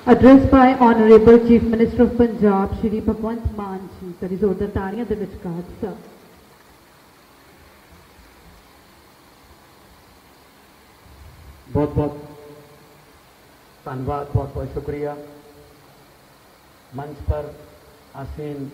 Address by Honorable Chief Minister of Punjab, Shri Bhagwant Mann ji। करी जोरदार ताड़ियां दे विचकार sir. बहुत बहुत धन्यवाद, बहुत बहुत शुक्रिया। मंच पर आसीन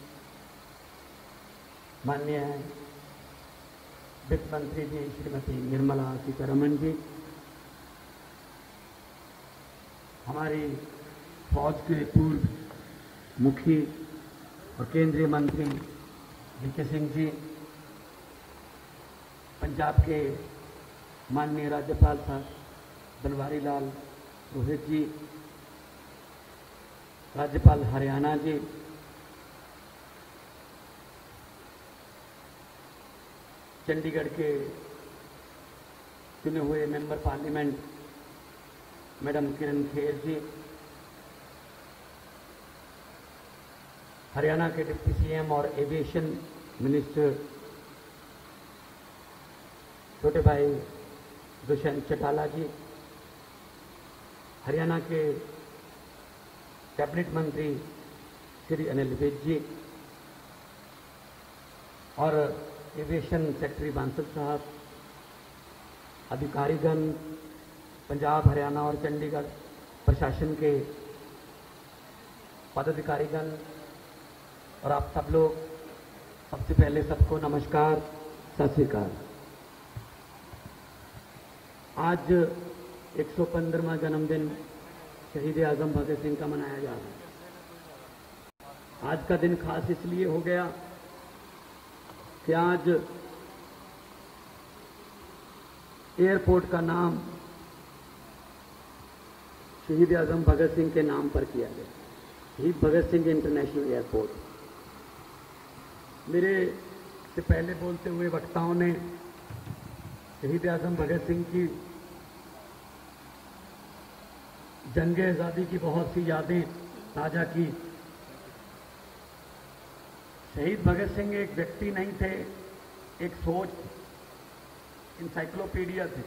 माननीय वित्त मंत्री जी श्रीमती निर्मला सीतारमण जी, हमारी फौज के पूर्व मुखी और केंद्रीय मंत्री वीके सिंह जी, पंजाब के माननीय राज्यपाल साहब बनवारी लाल पुरोहित जी, राज्यपाल हरियाणा जी, चंडीगढ़ के चुने हुए member parliament madam Kiran Kher ji, Haryana के डिप्टी सीएम और एविएशन मिनिस्टर छोटे भाई दुष्यंत चौटाला जी, हरियाणा के कैबिनेट मंत्री श्री अनिल विज जी और एविएशन सेक्रेटरी बांसल साहब, अधिकारीगण, पंजाब, हरियाणा और चंडीगढ़ प्रशासन के पदाधिकारीगण और आप सब लोग, सबसे पहले सबको नमस्कार, सत श्री अकाल। आज 115वां जन्मदिन शहीद आजम भगत सिंह का मनाया जा रहा है। आज का दिन खास इसलिए हो गया कि आज एयरपोर्ट का नाम शहीद आजम भगत सिंह के नाम पर किया गया, शहीद भगत सिंह इंटरनेशनल एयरपोर्ट। मेरे से पहले बोलते हुए वक्ताओं ने शहीद आजम भगत सिंह की जंग आजादी की बहुत सी यादें ताजा की। शहीद भगत सिंह एक व्यक्ति नहीं थे, एक सोच, इंसाइक्लोपीडिया थे।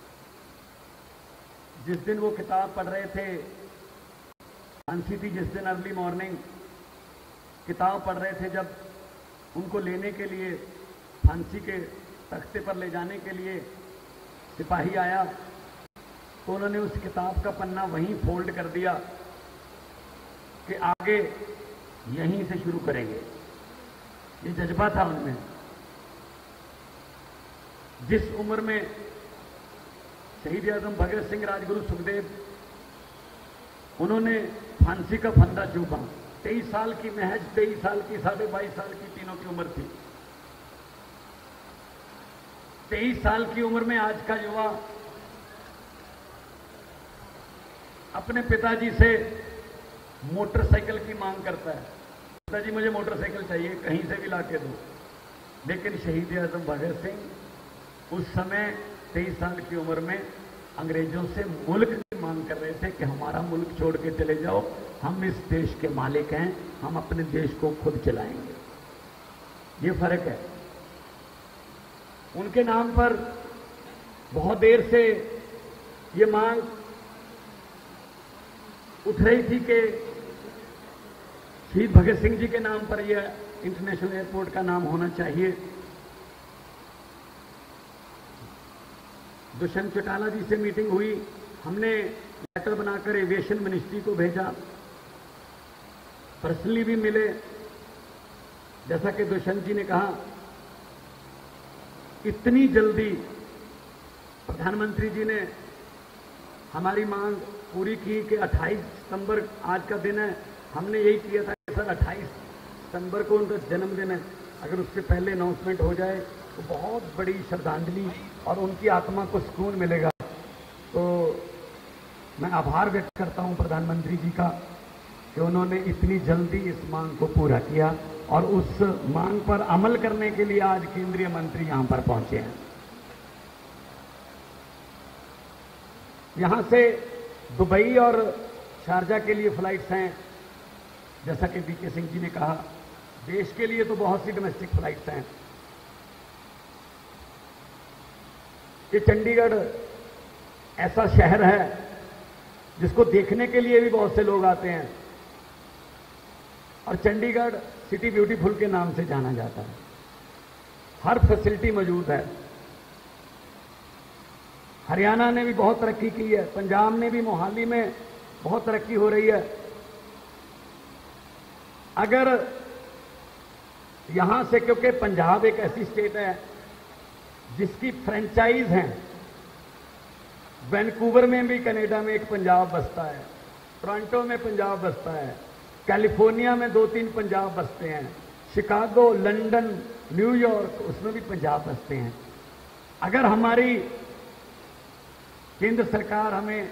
जिस दिन वो किताब पढ़ रहे थे, फांसी थी जिस दिन अर्ली मॉर्निंग, किताब पढ़ रहे थे, जब उनको लेने के लिए फांसी के तख्ते पर ले जाने के लिए सिपाही आया तो उन्होंने उस किताब का पन्ना वहीं फोल्ड कर दिया कि आगे यहीं से शुरू करेंगे। ये जज्बा था उनमें। जिस उम्र में शहीद आजम भगत सिंह, राजगुरु सुखदेव, उन्होंने फांसी का फंदा चूमा। 23 साल की, महज 23 साल की, 22.5 साल की तीनों की उम्र थी। 23 साल की उम्र में आज का युवा अपने पिताजी से मोटरसाइकिल की मांग करता है, पिताजी मुझे मोटरसाइकिल चाहिए, कहीं से भी लाके दो। लेकिन शहीद आजम भगत सिंह उस समय 23 साल की उम्र में अंग्रेजों से मुल्क की मांग कर रहे थे कि हमारा मुल्क छोड़ के चले जाओ, हम इस देश के मालिक हैं, हम अपने देश को खुद चलाएंगे। ये फर्क है। उनके नाम पर बहुत देर से ये मांग उठ रही थी कि शहीद भगत सिंह जी के नाम पर यह इंटरनेशनल एयरपोर्ट का नाम होना चाहिए। दुष्यंत चौटाला जी से मीटिंग हुई, हमने लेटर बनाकर एविएशन मिनिस्ट्री को भेजा, पर्सनली भी मिले। जैसा कि दुष्यंत जी ने कहा, इतनी जल्दी प्रधानमंत्री जी ने हमारी मांग पूरी की कि 28 सितंबर आज का दिन है। हमने यही किया था कि सर 28 सितंबर को उनका जन्मदिन है, अगर उससे पहले अनाउंसमेंट हो जाए तो बहुत बड़ी श्रद्धांजलि और उनकी आत्मा को सुकून मिलेगा। तो मैं आभार व्यक्त करता हूं प्रधानमंत्री जी का कि उन्होंने इतनी जल्दी इस मांग को पूरा किया और उस मांग पर अमल करने के लिए आज केंद्रीय मंत्री यहां पर पहुंचे हैं। यहां से दुबई और शारजा के लिए फ्लाइट्स हैं। जैसा कि वीके सिंह जी ने कहा, देश के लिए तो बहुत सी डोमेस्टिक फ्लाइट्स हैं। ये चंडीगढ़ ऐसा शहर है जिसको देखने के लिए भी बहुत से लोग आते हैं। और चंडीगढ़ सिटी ब्यूटीफुल के नाम से जाना जाता है, हर फैसिलिटी मौजूद है। हरियाणा ने भी बहुत तरक्की की है, पंजाब ने भी, मोहाली में बहुत तरक्की हो रही है। अगर यहां से, क्योंकि पंजाब एक ऐसी स्टेट है जिसकी फ्रेंचाइज हैं, वैनकूवर में भी कनाडा में एक पंजाब बसता है, टोरंटो में पंजाब बसता है, कैलिफोर्निया में 2-3 पंजाब बसते हैं, शिकागो, लंदन, न्यूयॉर्क, उसमें भी पंजाब बसते हैं। अगर हमारी केंद्र सरकार हमें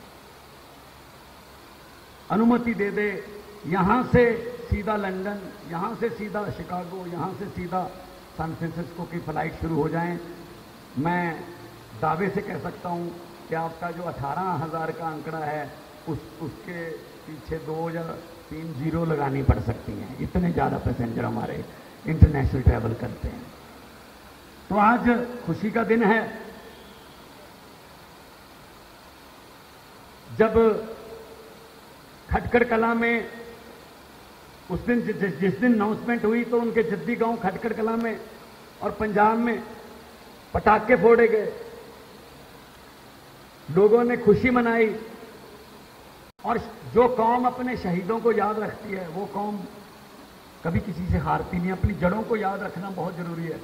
अनुमति दे दे, यहां से सीधा लंदन, यहां से सीधा शिकागो, यहां से सीधा सैन फ्रांसिस्को की फ्लाइट शुरू हो जाएं, मैं दावे से कह सकता हूं कि आपका जो 18,000 का आंकड़ा है उसके पीछे 2 या 3 जीरो लगानी पड़ सकती हैं। इतने ज्यादा पैसेंजर हमारे इंटरनेशनल ट्रैवल करते हैं। तो आज खुशी का दिन है जब खटकड़ कला में उस दिन जिस दिन अनाउंसमेंट हुई तो उनके जद्दी गांव खटकड़ कला में और पंजाब में पटाखे फोड़े गए, लोगों ने खुशी मनाई। और जो कौम अपने शहीदों को याद रखती है वो कौम कभी किसी से हारती नहीं। अपनी जड़ों को याद रखना बहुत जरूरी है।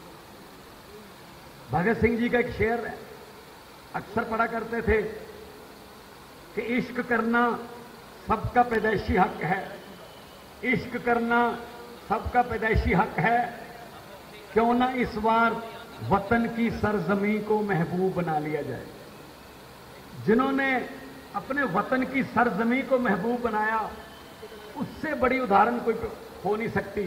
भगत सिंह जी का एक शेर अक्सर पढ़ा करते थे कि इश्क करना सबका पैदाइशी हक है, इश्क करना सबका पैदाइशी हक है, क्यों ना इस बार वतन की सरजमी को महबूब बना लिया जाए। जिन्होंने अपने वतन की सरजमी को महबूब बनाया, उससे बड़ी उदाहरण कोई हो नहीं सकती।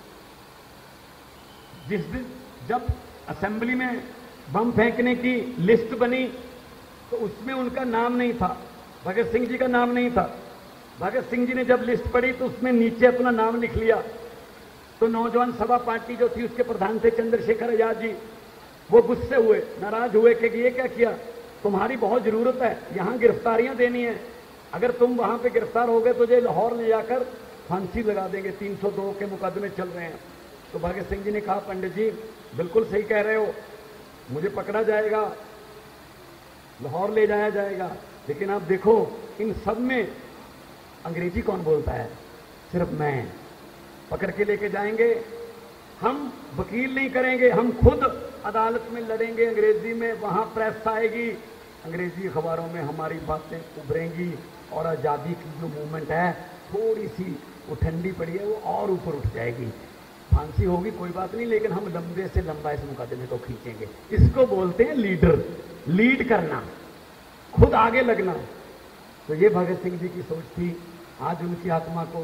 जिस दिन जब असेंबली में बम फेंकने की लिस्ट बनी तो उसमें उनका नाम नहीं था, भगत सिंह जी का नाम नहीं था। भगत सिंह जी ने जब लिस्ट पढ़ी तो उसमें नीचे अपना नाम लिख लिया। तो नौजवान सभा पार्टी जो थी उसके प्रधान थे चंद्रशेखर आजाद जी, वो गुस्से हुए, नाराज हुए कि ये क्या किया, तुम्हारी बहुत जरूरत है, यहां गिरफ्तारियां देनी है, अगर तुम वहां पे गिरफ्तार हो गए तो ये लाहौर ले जाकर फांसी लगा देंगे, 302 के मुकदमे चल रहे हैं। तो भगत सिंह जी ने कहा, पंडित जी बिल्कुल सही कह रहे हो, मुझे पकड़ा जाएगा, लाहौर ले जाया जाएगा, लेकिन आप देखो इन सब में अंग्रेजी कौन बोलता है, सिर्फ मैं। पकड़ के लेके जाएंगे, हम वकील नहीं करेंगे, हम खुद अदालत में लड़ेंगे अंग्रेजी में, वहां प्रेस आएगी, अंग्रेजी अखबारों में हमारी बातें उभरेंगी और आजादी की जो मूवमेंट है थोड़ी सी वो ठंडी पड़ी है वो और ऊपर उठ जाएगी। फांसी होगी कोई बात नहीं, लेकिन हम लंबे से लंबा इस मुकदमे को खींचेंगे। इसको बोलते हैं लीडर, लीड करना, खुद आगे लगना। तो ये भगत सिंह जी की सोच थी। आज उनकी आत्मा को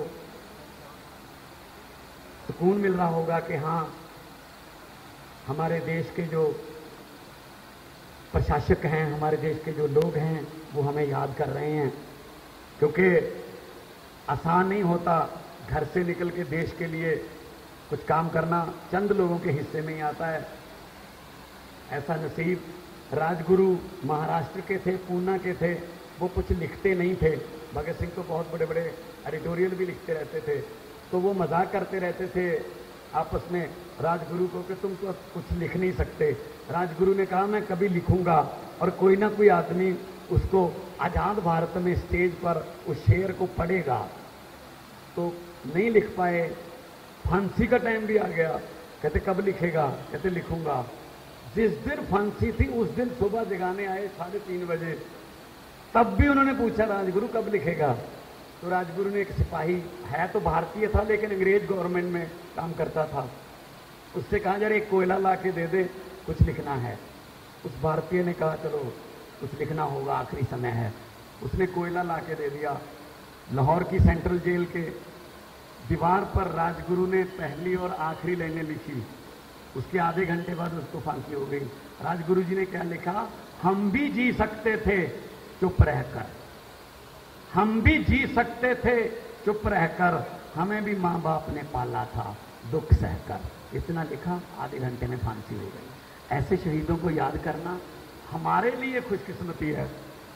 सुकून मिल रहा होगा कि हाँ, हमारे देश के जो प्रशासक हैं, हमारे देश के जो लोग हैं, वो हमें याद कर रहे हैं, क्योंकि आसान नहीं होता घर से निकल के देश के लिए कुछ काम करना, चंद लोगों के हिस्से में ही आता है। ऐसा नसीब राजगुरु महाराष्ट्र के थे, पूना के थे, वो कुछ लिखते नहीं थे। भगत सिंह तो बहुत बड़े बड़े एडिटोरियल भी लिखते रहते थे, तो वो मजाक करते रहते थे आपस में राजगुरु को कि तुम तो कुछ लिख नहीं सकते। राजगुरु ने कहा, मैं कभी लिखूंगा, और कोई ना कोई आदमी उसको आजाद भारत में स्टेज पर उस शेर को पढ़ेगा। तो नहीं लिख पाए, फांसी का टाइम भी आ गया, कहते कब लिखेगा, कहते लिखूंगा। जिस दिन फांसी थी उस दिन सुबह जगाने आए 3:30 बजे, तब भी उन्होंने पूछा राजगुरु कब लिखेगा। तो राजगुरु ने, एक सिपाही है तो भारतीय था लेकिन अंग्रेज गवर्नमेंट में काम करता था, उससे कहा जरा एक कोयला ला के दे दे, कुछ लिखना है। उस भारतीय ने कहा चलो कुछ लिखना होगा, आखिरी समय है। उसने कोयला ला के दे दिया। लाहौर की सेंट्रल जेल के दीवार पर राजगुरु ने पहली और आखिरी लाइनें लिखी। उसके आधे घंटे बाद उसको फांसी हो गई। राजगुरु जी ने क्या लिखा, हम भी जी सकते थे चुप रहकर, हम भी जी सकते थे चुप रहकर, हमें भी मां बाप ने पाला था दुख सहकर। इतना लिखा, आधे घंटे में फांसी हो गई। ऐसे शहीदों को याद करना हमारे लिए खुशकिस्मती है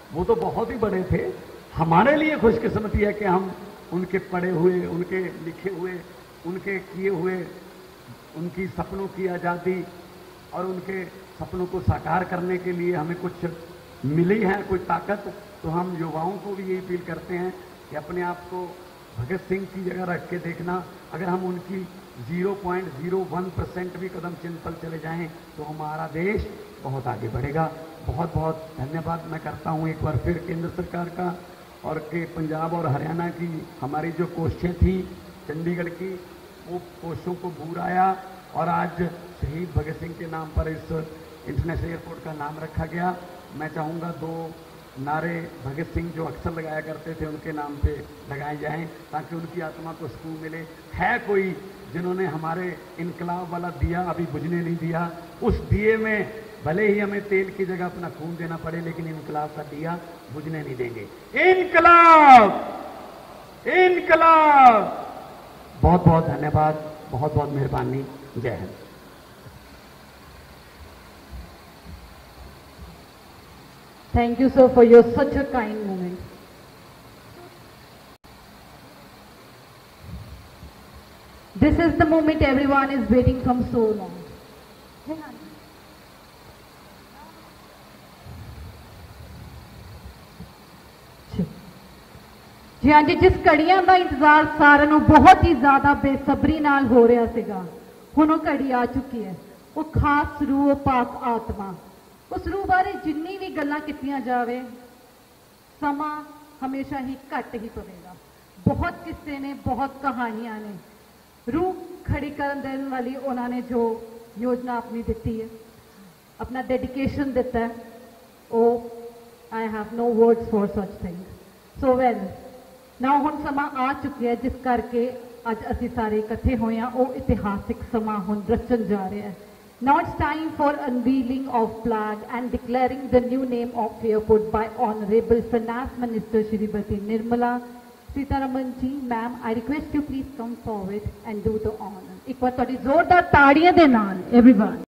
वो तो बहुत ही बड़े थे। हमारे लिए खुशकिस्मती है कि हम उनके पढ़े हुए, उनके लिखे हुए, उनके किए हुए, उनकी सपनों की आज़ादी और उनके सपनों को साकार करने के लिए हमें कुछ मिली है, कोई ताकत। तो हम युवाओं को भी यही फील करते हैं कि अपने आप को भगत सिंह की जगह रख के देखना। अगर हम उनकी 0.01% भी कदम चिंतल चले जाएं तो हमारा देश बहुत आगे बढ़ेगा। बहुत बहुत धन्यवाद मैं करता हूं एक बार फिर केंद्र सरकार का, और के पंजाब और हरियाणा की हमारी जो कोशिशें थी चंडीगढ़ की, वो कोशिशों को बूर आया और आज शहीद भगत सिंह के नाम पर इस इंटरनेशनल एयरपोर्ट का नाम रखा गया। मैं चाहूँगा 2 नारे भगत सिंह जो अक्सर लगाया करते थे उनके नाम पे लगाए जाएं ताकि उनकी आत्मा को सुकून मिले। है कोई जिन्होंने हमारे इनकलाब वाला दिया अभी बुझने नहीं दिया, उस दिए में भले ही हमें तेल की जगह अपना खून देना पड़े लेकिन इनकलाब का दिया बुझने नहीं देंगे। इनकलाब, इनकलाब। बहुत बहुत धन्यवाद, बहुत बहुत मेहरबानी। जय Hind. Thank you, sir, for your such a kind moment. This is the moment everyone is waiting from so long. जी हाँ जी, जिस घड़ियां का इंतजार सारे ਨੂੰ बहुत ही ज्यादा बेसब्री नाल हो रहा ਸੀਗਾ, ਹੁਣ ਉਹ ਘੜੀ ਆ ਚੁੱਕੀ ਹੈ। ਉਹ ਖਾਸ ਰੂਹ, ਪਾਕ ਆਤਮਾ, उस रूह बारे जिन्नी भी गल्लां कीतियां जावे समा हमेशा ही घट ही पवेगा। बहुत किस्से ने, बहुत कहानियां ने। रूह खड़ी करन देने वाली उन्होंने जो योजना अपनी दी है, अपना डेडिकेशन दिता है, oh I have no words for such things. So well now हुण समा आ चुकी है जिस करके अज असीं सारे इकट्ठे होए हां। ओ इतिहासिक समा हुण रचन जा रहा है। Now it's time for unveiling of flag and declaring the new name of airport by Honorable Finance Minister Shrimati Nirmala Sitharaman ji. Ma'am, I request you please come forward and do the honor. एक बार थोड़ी जोरदार ताड़ियां दे नाल everyone.